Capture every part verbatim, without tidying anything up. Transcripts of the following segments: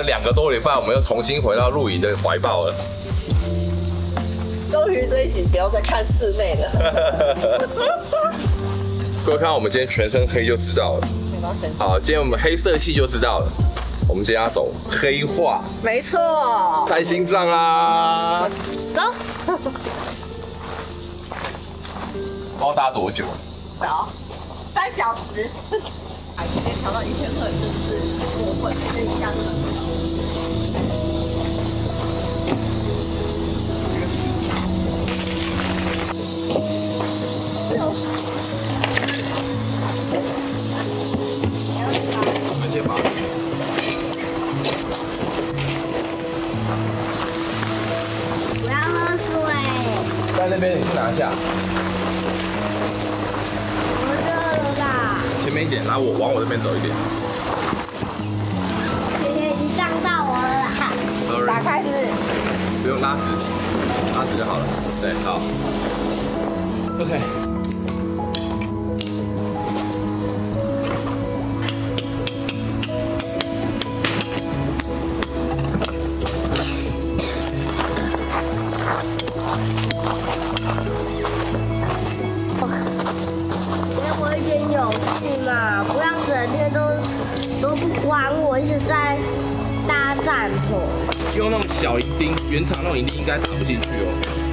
了两个多礼拜，我们又重新回到露营的怀抱了。 终于这一集不要再看室内了。 各位看到我们今天全身黑就知道了。好，今天我们黑色系就知道了。我们今天要走黑化。 没错。 开心脏啦！ 走。 不知道搭多久？ 走，三小时。啊，今天调到一千克，真是过分，这一下真的。 我要喝水。 在那边，你去拿一下。 我热了啦。 前面一点，然后我往我这边走一点。 姐姐已经胀到我了啦。 Sorry 打开是不是？ 不用拉直，拉直就好了。对，好。OK。 给我一点勇气嘛，不要整天都都不管我，一直在搭帐篷。 用那种小银钉，原厂那种银钉应该打不进去哦，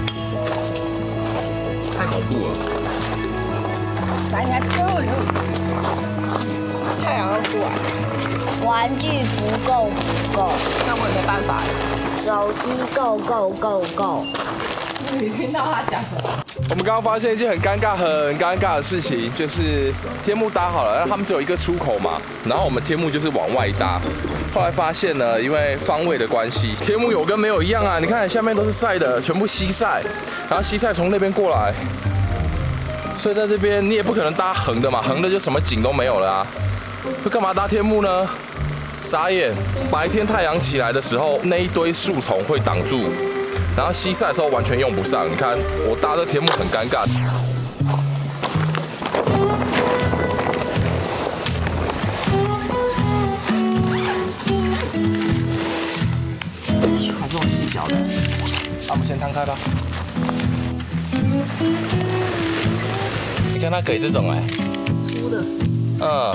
太恐怖了。 来，你还够了。太阳要出来。 玩具不够不够， 那我也没办法了。 手机够够够够。 你听到他讲什么？ 我们刚刚发现一件很尴尬、很尴尬的事情，就是天幕搭好了，但他们只有一个出口嘛，然后我们天幕就是往外搭。后来发现呢，因为方位的关系，天幕有跟没有一样啊。你看下面都是晒的，全部西晒，然后西晒从那边过来，所以在这边你也不可能搭横的嘛，横的就什么景都没有了啊。就干嘛搭天幕呢？傻眼！白天太阳起来的时候，那一堆树丛会挡住。然后西晒的时候完全用不上，你看我搭这天幕很尴尬。 还是用细条的，那我们先摊开吧。你看它给这种哎， 粗的。 嗯。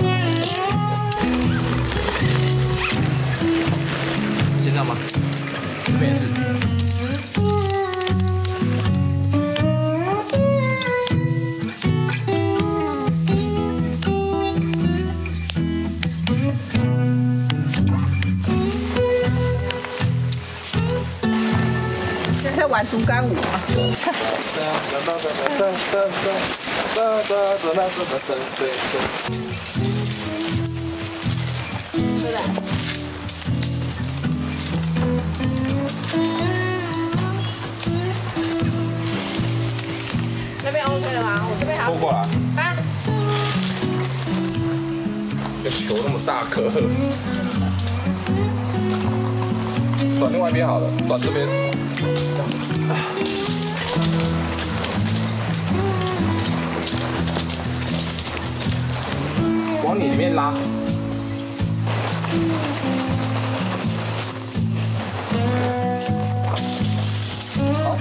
先这样吗？这边也是。 在玩竹竿舞吗？对的。那边 OK 了吗？我这边还要拖过来。 啊！ 这球那么大颗。转另外一边好了，转这边。往你里面拉。好。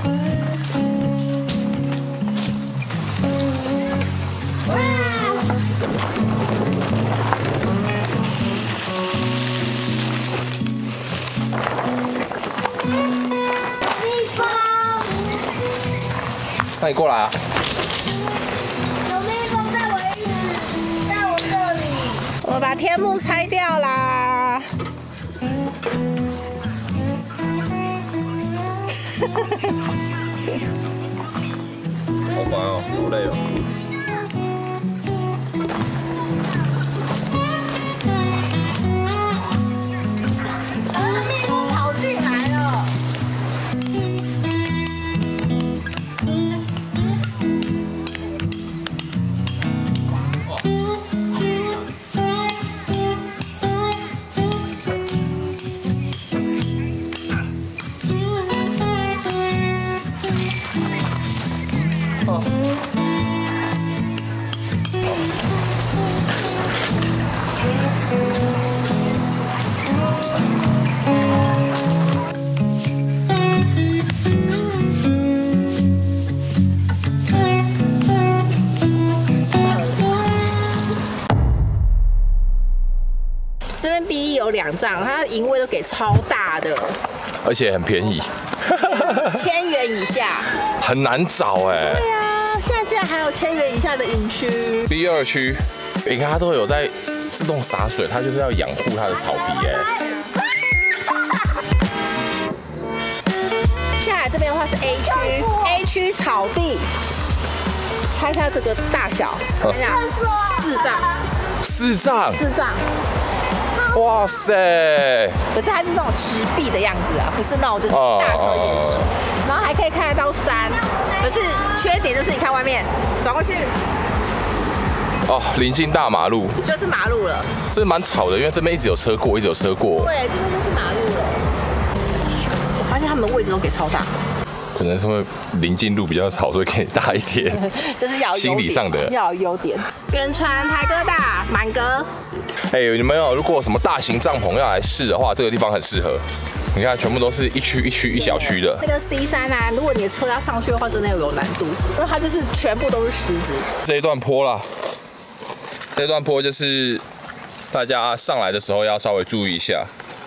那你过来啊！ 有蜜蜂在我一直在我这里。 我把天幕拆掉啦。 好烦哦，好累哦。 蜜蜂跑进来了。 这边 B 一有两帐，它的营位都给超大的， 而且很便宜， 千元以下， 很难找哎。 对啊，现在竟然还有千元以下的营区。 B 二区，你看它都有在自动洒水，它就是要养护它的草皮哎。 下来这边的话是 A 区 ，A 区草地，看一下这个大小，看一下四丈， 四丈， 四丈。 哇塞！ 可是它是那种石壁的样子啊，不是那种就是大颗岩石，然后还可以看得到山。可是缺点就是你看外面走过去， 哦，临近大马路， 就是马路了。 这蛮吵的，因为这边一直有车过，一直有车过。 对，这边就是马路了。我发现他们的位置都给超大。 可能是会临近路比较吵，所以给大一点， 就是要有心理上的要有优点。远传台哥大满格。 哎、欸，你们有如果有什么大型帐篷要来试的话，这个地方很适合。你看，全部都是一区一区一小区的。 那个 C 三啊，如果你的车要上去的话，真的有难度，因为它就是全部都是石子。 这一段坡啦，这一段坡就是大家上来的时候要稍微注意一下。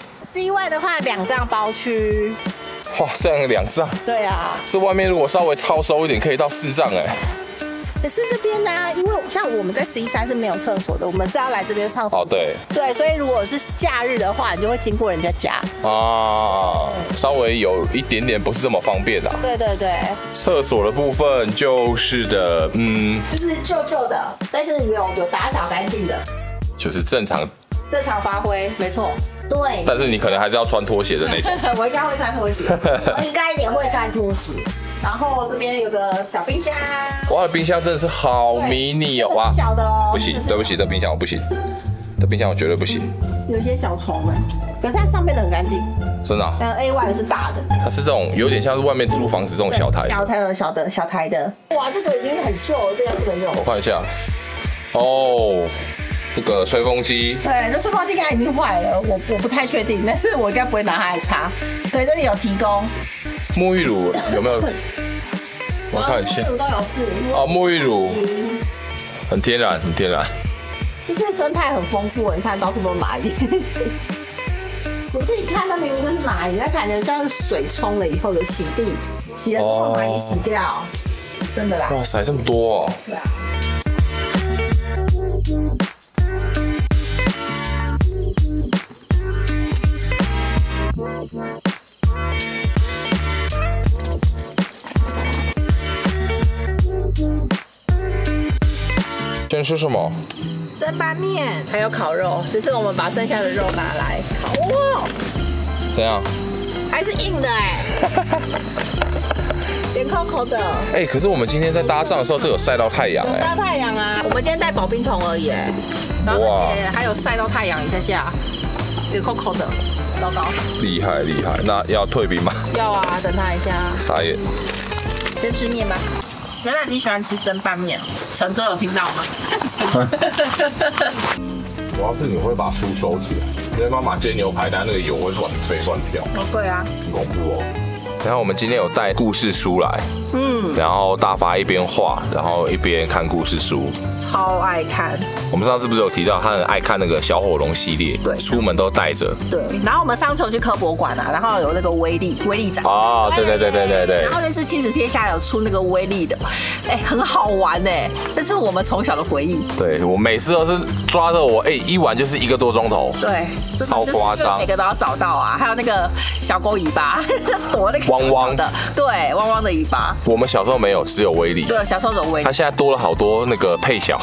C 位的话，两帐包区。 哇，这样两帐。 对啊。 这外面如果稍微超收一点，可以到四帐哎。 可是这边呢、啊，因为像我们在 C 三是没有厕所的，我们是要来这边上厕所。 哦，对。 对，所以如果是假日的话，你就会经过人家家。 啊，稍微有一点点不是这么方便啦。 对对对。 厕所的部分就是的，嗯， 就是旧旧的，但是有有打扫干净的， 就是正常正常发挥，没错。 对， 但是你可能还是要穿拖鞋的那种。 我应该会穿拖鞋， 我应该也会穿拖鞋。 然后这边有个小冰箱， 哇，的冰箱真的是好迷你哦！哇， 小的哦， 不行，对不起，这冰箱我不行，这冰箱我绝对不行。 有一些小虫们，可是它上面的很干净， 真的、啊。 但 A 外的是大的， 它是这种有点像是外面租房子这种小台， 小台的小的小台的。哇，这个已经很旧了，这样不能用。 我看一下，哦。这个吹风机， 对，这吹风机应该已经坏了，我我不太确定，但是我应该不会拿它来擦。对，这里有提供沐浴乳，有没有？我看一下， 沐浴乳都有附哦，沐浴乳，很天然，很天然。 就是生态很丰富，你看到处都是蚂蚁。我自己看，它明明就是蚂蚁，它感觉像是水冲了以后的洗地，洗了之后蚂蚁死掉，真的啦。 哇塞，这么多哦！ 对啊。 今天吃什么？ 蒸拌面，还有烤肉，只是我们把剩下的肉拿来烤。哇， 怎样？ 还是硬的哎、欸，甜口口的。 哎、欸，可是我们今天在搭帐的时候，这有晒到太阳哎、欸。 晒到太阳啊！我们今天带保冰桶而已、欸，然后而且还有晒到太阳一下下，甜口口的，糟糕。 厉害厉害，那要退兵吗？ 要啊，等他一下。 傻眼。 先吃面吧。原来你喜欢吃蒸拌面，陈哥有听到吗？ 主要是你会把书收起来，因为妈妈煎牛排，但那个油会乱飞乱跳。 哦，对啊， 很恐怖哦。然后我们今天有带故事书来，嗯，然后大发一边画，然后一边看故事书， 超爱看。 我们上次不是有提到他很爱看那个小火龙系列， 对， 出门都带着。 对，然后我们上次有去科博馆啊，然后有那个威力威力展。 哦，对对对对对对。 然后那次亲子天下有出那个威力的，哎，很好玩哎，这是我们从小的回忆。 对，我每次都是抓着我，哎，一玩就是一个多钟头。 对， 超夸张， 每个都要找到啊，还有那个小狗尾巴，躲那个汪汪的，对，汪汪的尾巴。 我们小时候没有，只有威力。 对，小时候有威力。 它现在多了好多那个配角。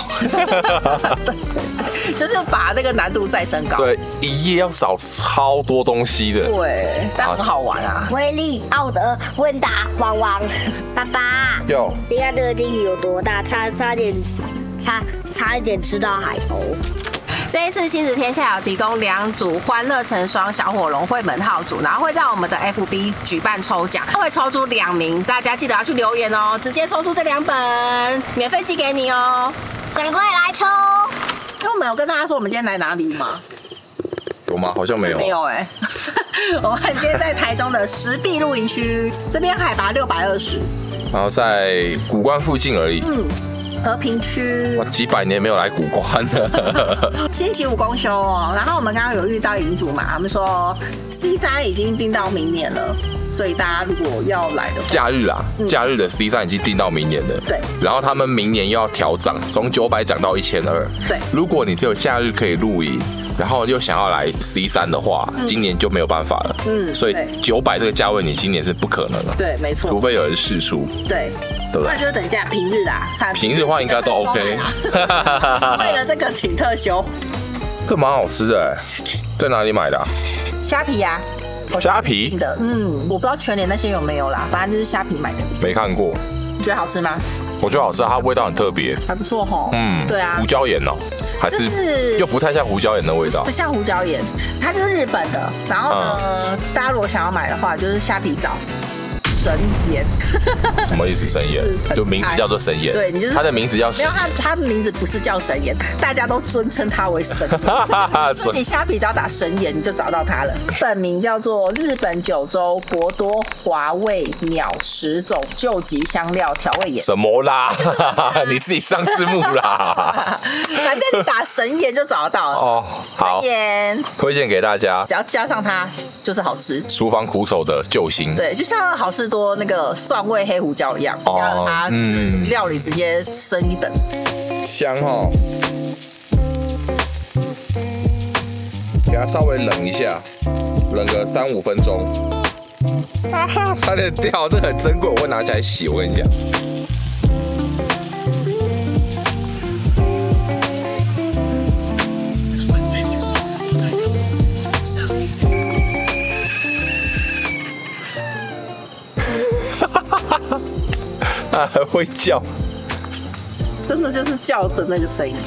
就是把那个难度再升高。 对，一页要找超多东西的。 对，但很好玩啊。 威力、奥德、温达、汪汪。爸爸， 有。 你看这个鲸鱼有多大？差差点，差差一点吃到海头。 这一次亲子天下有提供两组欢乐成双小火龙绘本号组，然后会在我们的 F B 举办抽奖，会抽出两名，大家记得要去留言哦，直接抽出这两本，免费寄给你哦， 赶快来抽！ 因为我们有跟大家说我们今天来哪里吗？ 有吗？好像没有。 没有哎、欸。我们今天在台中的石壁露营区，这边海拔六百二十， 然后在古关附近而已。 嗯。 和平区。 哇，几百年没有来古关了。 星期五公休哦，然后我们刚刚有遇到银主嘛，他们说 C 三已经订到明年了。所以大家如果要来的话， 假日啊，嗯、假日的 C 三已经定到明年了。 对， 然后他们明年又要调涨，从九百涨到一千二。 对， 如果你只有假日可以露营，然后又想要来 C 三的话，嗯、今年就没有办法了。嗯，所以九百这个价位你今年是不可能的。 对，没错， 除非有人释出。 对， 对不对？ 那就是等价平日啦， 平日的话应该都 OK。 为了这个挺特休， 这蛮好吃的哎，在哪里买的、啊？ 虾皮呀、啊。 虾皮的，嗯，我不知道全联那些有没有啦，反正就是虾皮买的。 没看过， 你觉得好吃吗？ 我觉得好吃，它味道很特别， 还不错吼。 嗯， 对啊， 胡椒盐哦，还是又不太像胡椒盐的味道， 不像胡椒盐，它就是日本的。然后呢，嗯、大家如果想要买的话，就是虾皮找神盐。 什么意思？神盐？就名字叫做神盐。 对，你就是它的名字叫神盐。没有，它它的名字不是叫神盐，大家都尊称它为神盐。所以你虾皮只要打神盐，你就找到它了。本名叫做日本九州博多华味鸟十种救急香料调味盐。 什么啦？你自己上字幕啦。 反正你打神盐就找得到了。哦， 好。 神盐推荐给大家， 只要加上它就是好吃。 厨房苦手的救星。 对，就像好事多那个蒜味黑胡椒一样，加了它，嗯，料理直接升一等。 香哦，给它稍微冷一下，冷个三五分钟。哈哈，差点掉，这很珍贵，我会拿起来洗。我跟你讲。它还会叫， 真的就是叫的那个声音。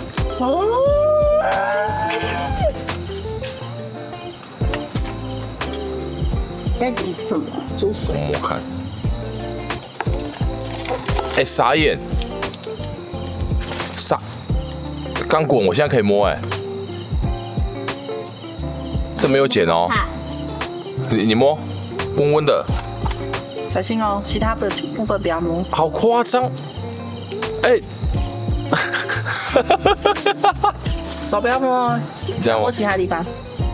该煮什么？煮水。 我看。哎、欸，傻眼，傻，刚滚，我现在可以摸哎、欸，这没有剪哦。你你摸，温温的。 小心哦，其他的部分不要摸。 好夸张！哎、欸， 手不要摸， 这样摸其他地方。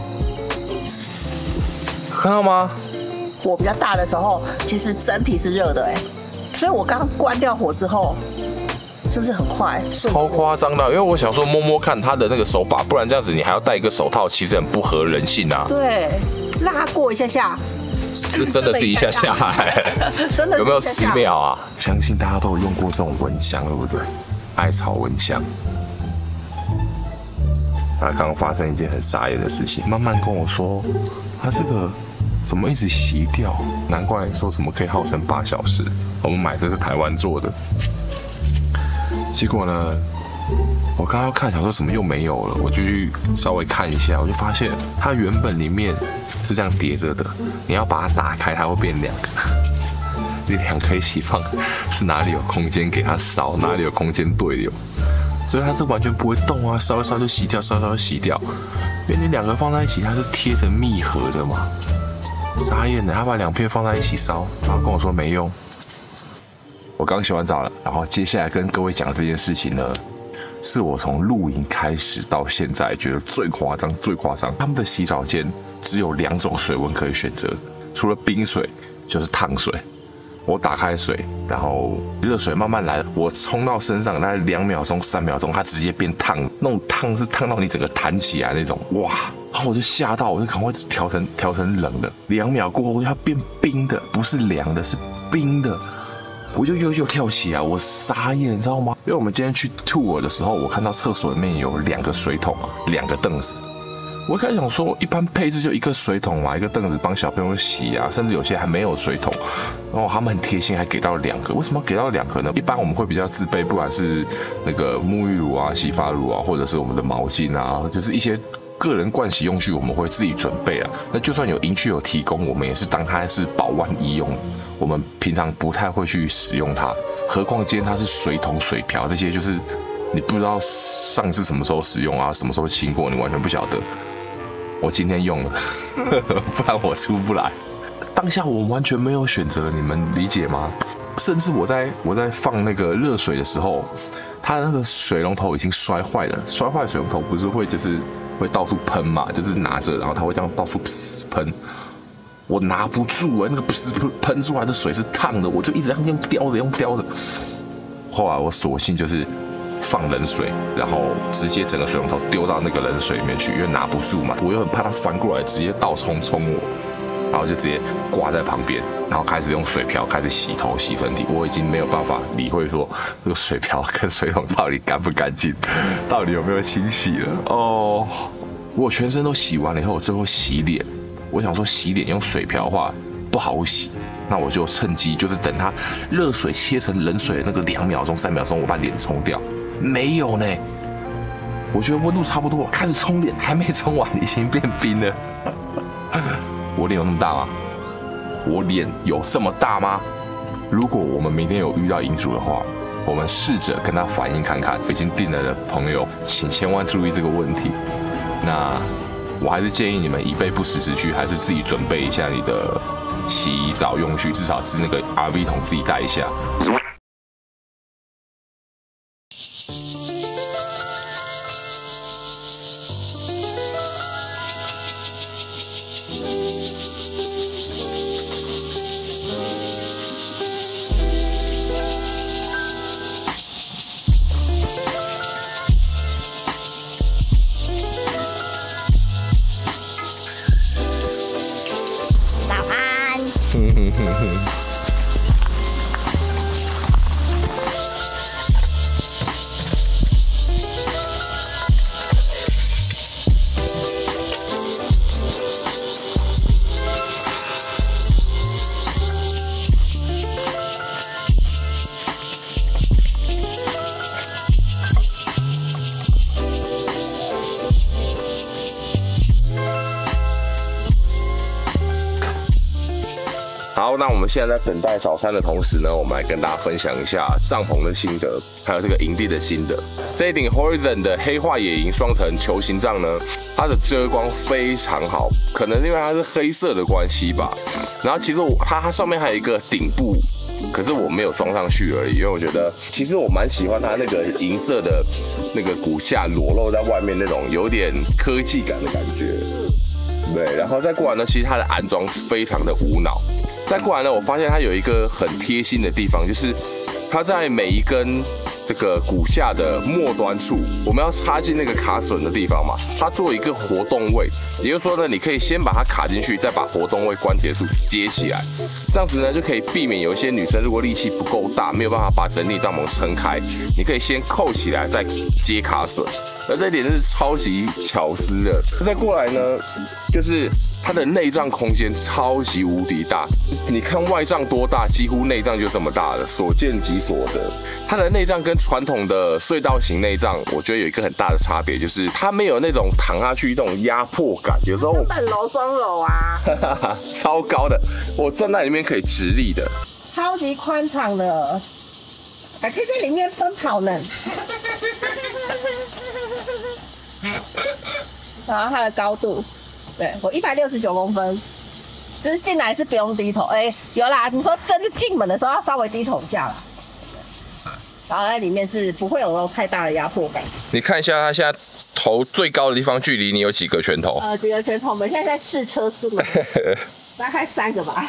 看到吗？ 火比较大的时候，其实整体是热的哎，所以我刚关掉火之后，是不是很快？ 超夸张的，因为我想说摸摸看他的那个手把，不然这样子你还要戴一个手套，其实很不合人性啊。 对，拉过一下下。 这真的是一下下来， 真的有没有十秒啊？相信大家都有用过这种蚊香，对不对？艾草蚊香。他刚刚发生一件很傻眼的事情，慢慢跟我说，他这个怎么一直熄掉？难怪说什么可以号称八小时。我们买的是台湾做的，结果呢？我刚刚要看，想说什么又没有了，我就去稍微看一下，我就发现它原本里面是这样叠着的，你要把它打开，它会变两个。这两个一起放，是哪里有空间给它烧，哪里有空间对流，所以它是完全不会动啊，烧一烧就洗掉，烧一烧就洗掉。因为你两个放在一起，它是贴着密合的嘛。傻眼的，他把两片放在一起烧，然后跟我说没用。我刚洗完澡了，然后接下来跟各位讲这件事情呢。是我从露营开始到现在觉得最夸张、最夸张。他们的洗澡间只有两种水温可以选择，除了冰水就是烫水。我打开水，然后热水慢慢来，我冲到身上大概两秒钟、三秒钟，它直接变烫，那种烫是烫到你整个弹起来那种，哇！然后我就吓到，我就赶快调成调成冷的。两秒过后，它变冰的，不是凉的，是冰的。我就又又跳起来，我傻眼，你知道吗？因为我们今天去 tour 的时候，我看到厕所里面有两个水桶啊，两个凳子。我一开始想说，一般配置就一个水桶嘛，一个凳子帮小朋友洗啊，甚至有些还没有水桶。然后他们很贴心，还给到两个。为什么给到两个呢？一般我们会比较自备，不管是那个沐浴乳啊、洗发乳啊，或者是我们的毛巾啊，就是一些个人盥洗用具，我们会自己准备啊。那就算有营区有提供，我们也是当它是保万一用，我们平常不太会去使用它。何况今天它是水桶、水瓢这些，就是你不知道上次什么时候使用啊，什么时候清过，你完全不晓得。我今天用了，不然我出不来。当下我完全没有选择，你们理解吗？甚至我在我在放那个热水的时候， 它的那个水龙头已经摔坏了，摔坏水龙头不是会就是会到处喷嘛，就是拿着，然后它会这样到处喷。我拿不住哎、欸，那个喷喷出来的水是烫的，我就一直这样用叼着用叼着。后来我索性就是放冷水，然后直接整个水龙头丢到那个冷水里面去，因为拿不住嘛，我又很怕它翻过来直接倒冲冲我。然后就直接挂在旁边，然后开始用水瓢开始洗头洗身体。我已经没有办法理会说这个水瓢跟水桶到底干不干净，到底有没有清洗了。哦，我全身都洗完了以后，我最后洗脸。我想说洗脸用水瓢的话不好洗，那我就趁机就是等它热水切成冷水的那个两秒钟、三秒钟，我把脸冲掉。没有呢，我觉得温度差不多，开始冲脸，还没冲完，已经变冰了。我脸有那么大吗？我脸有这么大吗？如果我们明天有遇到银主的话，我们试着跟他反映看看。已经订了的朋友，请千万注意这个问题。那我还是建议你们以备不时之需，还是自己准备一下你的洗澡用具，至少是那个 R V 桶自己带一下。好，那我们现在在等待早餐的同时呢，我们来跟大家分享一下帐篷的心得，还有这个营地的心得。这一顶 Horizon 的黑化野营双层球形帐呢，它的遮光非常好，可能因为它是黑色的关系吧。然后其实我它它上面还有一个顶部，可是我没有装上去而已，因为我觉得其实我蛮喜欢它那个银色的那个骨架裸露在外面那种有点科技感的感觉。对，然后再过来呢，其实它的安装非常的无脑。再过来呢，我发现它有一个很贴心的地方，就是它在每一根这个骨架的末端处，我们要插进那个卡榫的地方嘛，它做一个活动位，也就是说呢，你可以先把它卡进去，再把活动位关节处接起来，这样子呢就可以避免有一些女生如果力气不够大，没有办法把整体帐篷撑开，你可以先扣起来再接卡榫，而这一点是超级巧思的。再过来呢，就是它的内帐空间超级无敌大，你看外帐多大，几乎内帐就这么大了，所见即所得。它的内帐跟传统的隧道型内帐，我觉得有一个很大的差别，就是它没有那种躺下去那种压迫感。有时候本楼双楼啊， 超高的，我站在里面可以直立的， 超级宽敞的，还可以在里面奔跑呢。然后它的高度。对我一百六十九公分，就是进来是不用低头，哎、欸，有啦，你说甚至进门的时候要稍微低头一下啦，然后在里面是不会有那种太大的压迫感。 你看一下它现在头最高的地方距离你有几个拳头？ 呃，几个拳头？我们现在在试车速，大概三个吧。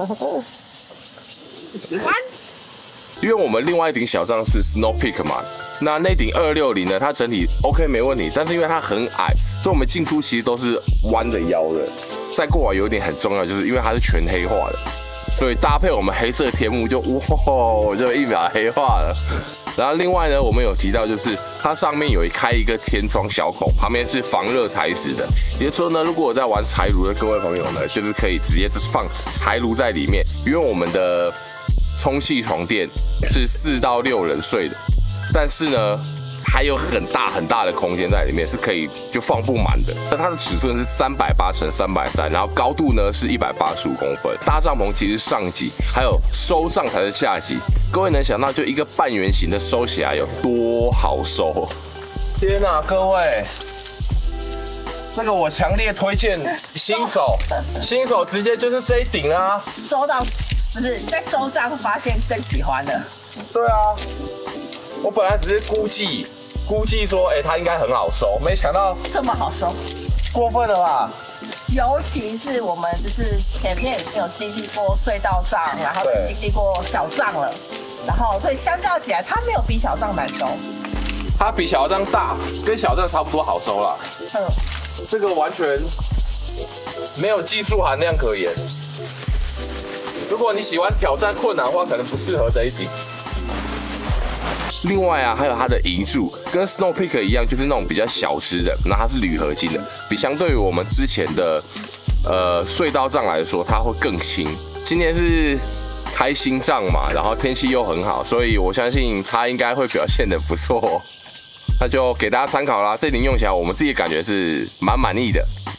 喜欢。 因为我们另外一顶小帐是 Snow Peak 嘛，那那顶二六零呢，它整体 OK 没问题，但是因为它很矮，所以我们进出其实都是弯着腰的。再过来有一点很重要，就是因为它是全黑化的，所以搭配我们黑色的天幕就哇，就一秒黑化了。然后另外呢，我们有提到就是它上面有开一个天窗小孔，旁边是防热材质的，也就是说呢，如果我在玩柴炉的各位朋友呢，就是可以直接放柴炉在里面，因为我们的充气床垫是四到六人睡的，但是呢，还有很大很大的空间在里面，是可以就放不满的。那它的尺寸是三百八乘三百三，然后高度呢是一百八十五公分。搭帐篷其实上级还有收帐才是下级，各位能想到就一个半圆形的收起来有多好收？天哪、啊，各位！这个我强烈推荐新手，新手直接就是这一顶啦、啊， 收到。不是在收帐发现更喜欢的， 对啊， 我本来只是估计估计说，哎、欸，它应该很好收，没想到这么好收， 过分了吧？ 尤其是我们就是前面已经有经历过隧道账，然后经历过小账了，然后所以相较起来，它没有比小账难收。 它比小账大，跟小账差不多好收了。嗯，这个完全没有技术含量可言。如果你喜欢挑战困难的话，可能不适合这一顶。另外啊，还有它的银柱，跟 Snow Peak 一样，就是那种比较小只的，那它是铝合金的，比相对于我们之前的呃隧道杖来说，它会更轻。今天是开新杖嘛，然后天气又很好，所以我相信它应该会表现得不错。那就给大家参考啦，这顶用起来，我们自己感觉是蛮满意的。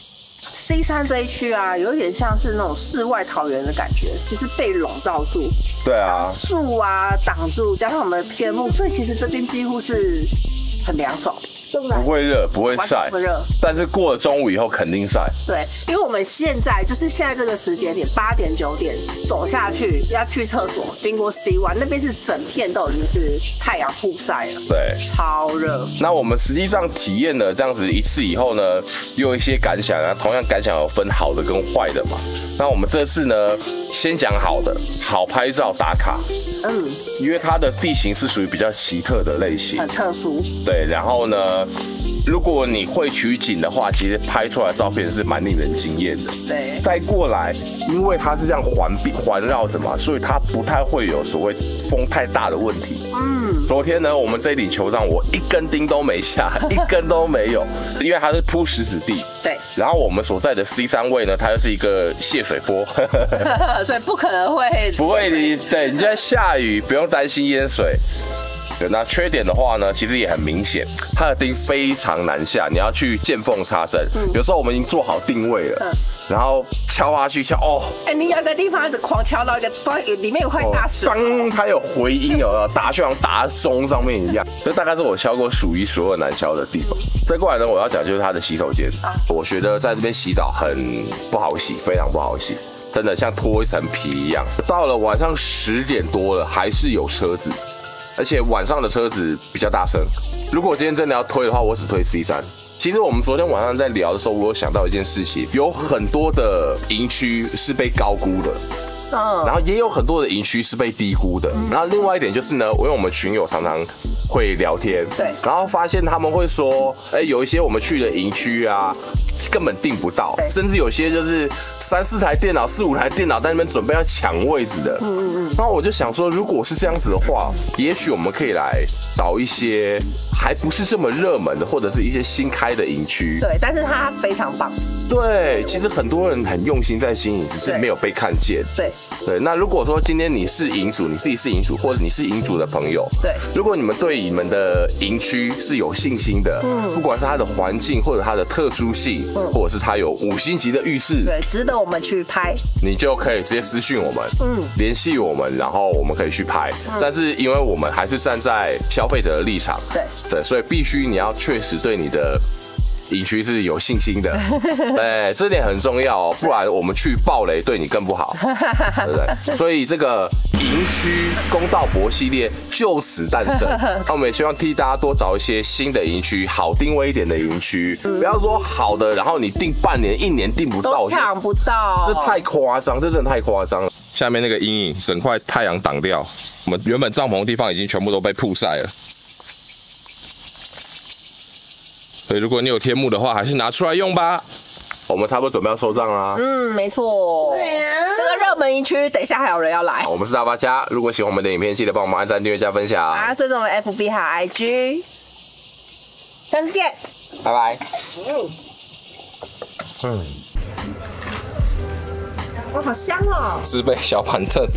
C 三这一区啊，有点像是那种世外桃源的感觉，就是被笼罩住。 对啊， 树啊挡住，加上我们的天幕，所以其实这边几乎是很凉爽，对不对？ 不会热，不会晒， 不热。 但是过了中午以后肯定晒。 对，因为我们现在就是现在这个时间点，八点九点走下去要去厕所，经过 C 湾那边是整片都已经是太阳曝晒了， 对， 超热。 那我们实际上体验了这样子一次以后呢，又有一些感想啊，同样感想有分好的跟坏的嘛。那我们这次呢，先讲好的，好拍照打卡。嗯，因为它的地形是属于比较奇特的类型， 很特殊。 对，然后呢，如果你会取景的话，其实拍出来的照片是蛮令人惊艳的。 对， 再过来，因为它是这样环闭环绕着嘛，所以它不太会有所谓风太大的问题。嗯，昨天呢，我们这一顶球杖我一根钉都没下，一根都没有，因为它是铺石子地。 对， 然后我们所在的 C 三位呢，它又是一个泄水坡， 所以不可能会不会你对，你在下雨不用担心淹水。对，那缺点的话呢，其实也很明显，它的钉非常难下，你要去见缝插针。嗯，有时候我们已经做好定位了，嗯，然后敲下去敲，哦， 哎、欸，你有一个地方一直狂敲到一个，里面有块大石， 当它有回音，有没有？打就像打钟上面一样。这大概是我敲过数一数二难敲的地方。再过来呢，我要讲就是它的洗手间，啊，我觉得在这边洗澡很不好洗，非常不好洗。真的像脱一层皮一样。到了晚上十点多了，还是有车子，而且晚上的车子比较大声。如果我今天真的要推的话，我只推 C 三。其实我们昨天晚上在聊的时候，我有想到一件事情，有很多的营区是被高估的。然后也有很多的营区是被低估的。然后另外一点就是呢，因为我们群友常常会聊天， 对， 然后发现他们会说，哎，有一些我们去的营区啊，根本订不到，甚至有些就是三四台电脑、四五台电脑在那边准备要抢位置的。嗯嗯嗯。然后我就想说，如果是这样子的话，也许我们可以来找一些还不是这么热门的，或者是一些新开的营区。 对，但是它非常棒。 对，其实很多人很用心在经营，只是没有被看见。 对。 对，那如果说今天你是营主，你自己是营主，或者你是营主的朋友， 对， 如果你们对你们的营区是有信心的，嗯，不管是它的环境，或者它的特殊性，嗯，或者是它有五星级的浴室， 对，值得我们去拍， 你就可以直接私讯我们，嗯，联系我们，然后我们可以去拍。嗯，但是因为我们还是站在消费者的立场， 对对，所以必须你要确实对你的营区是有信心的，对，这点很重要哦，不然我们去爆雷对你更不好，对不对？所以这个营区公道博系列就此诞生。那我们也希望替大家多找一些新的营区，好定位一点的营区，不要说好的，然后你订半年、一年订不到， 都抢不到， 这太夸张，这真的太夸张了。下面那个阴影，整块太阳挡掉，我们原本帐篷的地方已经全部都被曝晒了。所以如果你有天幕的话，还是拿出来用吧。我们差不多准备要收账啦。 嗯，没错。这个热门营区，等一下还有人要来。 我们是大发家，如果喜欢我们的影片，记得帮我们按赞、订阅、加分享。 啊，追踪我们 F B 还有 I G。下次见， 拜拜。嗯。嗯。 哇，好香哦！ 自备小板凳。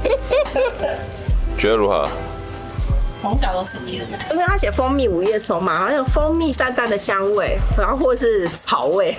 觉得如何？ 从小都吃鸡的，因为它写蜂蜜午夜松嘛，好像有蜂蜜淡淡的香味，然后或是草味，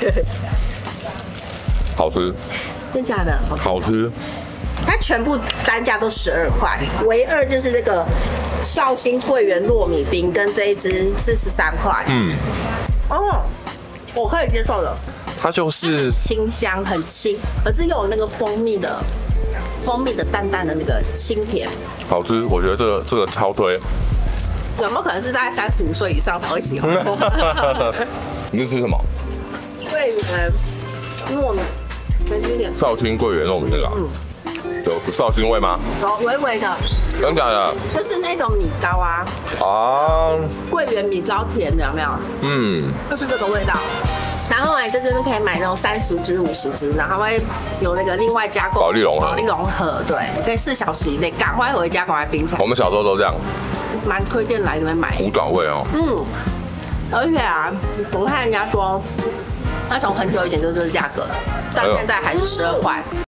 好吃， 真假的？ 好吃。 它全部单价都十二块，唯二就是这个绍兴桂圆糯米冰跟这一支是十三块。嗯，哦，我可以接受的。 它就是清香，很清，可是又有那个蜂蜜的。蜂蜜的淡淡的那个清甜， 好吃，我觉得这个这个超推。 怎么可能是大概三十五岁以上才会喜欢？ 你是吃什么？ 桂圆糯米，很经典。 绍兴桂圆糯米这个，嗯，有绍兴味吗？ 有微微的， 真假的？ 就是那种米糕啊， 啊， 桂圆米糕甜的有没有？ 嗯， 就是这个味道。然后你在这边可以买那种三十支、五十支，然后会有那个另外加购保利龙盒保利龙盒，对，可以四小时以内赶快回家，赶快冰起来。 我们小时候都这样， 蛮推荐来这边买。 古早味哦。 嗯，而且啊，我看人家说，那从很久以前就是这个价格了，到现在还是十二块。